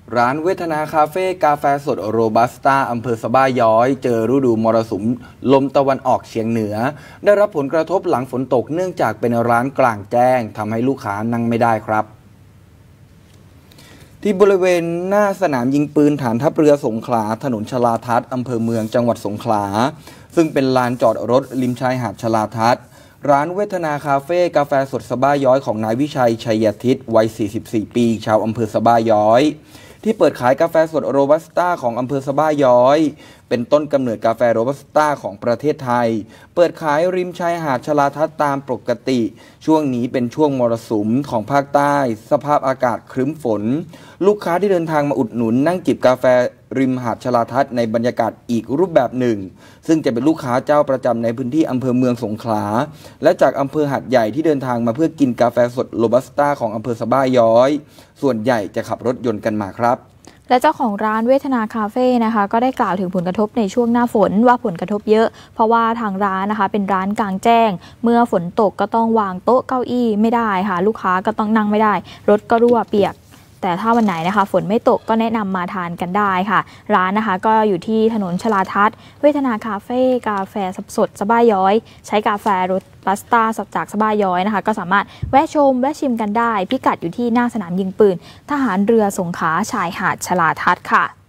ร้านเวทนาคาเฟ่กาแฟสดโรบัสต้าอำเภอสะบ้าย้อยเจอฤดูมรสุมลมตะวันออกเฉียงเหนือได้รับผลกระทบหลังฝนตกเนื่องจากเป็นร้านกลางแจ้งทำให้ลูกค้านั่งไม่ได้ครับที่บริเวณหน้าสนามยิงปืนฐานทัพเรือสงขลาถนนชลาทัศน์อำเภอเมืองจังหวัดสงขลาซึ่งเป็นลานจอดรถริมชายหาดชลาทัศน์ร้านเวทนาคาเฟ่กาแฟสดสะบ้าย้อยของนายวิชัยชัยทิศวัย 44 ปีชาวอำเภอสะบ้าย้อยที่เปิดขายกาแฟสดโรบัสต้าของอำเภอสะบ้าย้อยเป็นต้นกำเนิดกาแฟโรบัสต้าของประเทศไทยเปิดขายริมชายหาดชลาทัศน์ตามปกติช่วงนี้เป็นช่วงมรสุมของภาคใต้สภาพอากาศครึ้มฝนลูกค้าที่เดินทางมาอุดหนุนนั่งจิบกาแฟริมหาดชลาทัศน์ในบรรยากาศอีกรูปแบบหนึ่งซึ่งจะเป็นลูกค้าเจ้าประจำในพื้นที่อำเภอเมืองสงขลาและจากอำเภอหาดใหญ่ที่เดินทางมาเพื่อกินกาแฟสดโรบัสต้าของอำเภอสะบ้าย้อยส่วนใหญ่จะขับรถยนต์กันมาครับและเจ้าของร้านเวทนาคาเฟ่นะคะก็ได้กล่าวถึงผลกระทบในช่วงหน้าฝนว่าผลกระทบเยอะเพราะว่าทางร้านนะคะเป็นร้านกลางแจ้งเมื่อฝนตกก็ต้องวางโต๊ะเก้าอี้ไม่ได้ค่ะลูกค้าก็ต้องนั่งไม่ได้รถก็รั่วเปียกแต่ถ้าวันไหนนะคะฝนไม่ตกก็แนะนำมาทานกันได้ค่ะร้านนะคะก็อยู่ที่ถนนชลาทัศน์เวทนาคาเฟ่กาแฟสดสะบ้าย้อยใช้กาแฟโรบัสต้าจากสะบ้าย้อยนะคะก็สามารถแวะชมแวะชิมกันได้พิกัดอยู่ที่หน้าสนามยิงปืนทหารเรือสงขลาชายหาดชลาทัศน์ค่ะ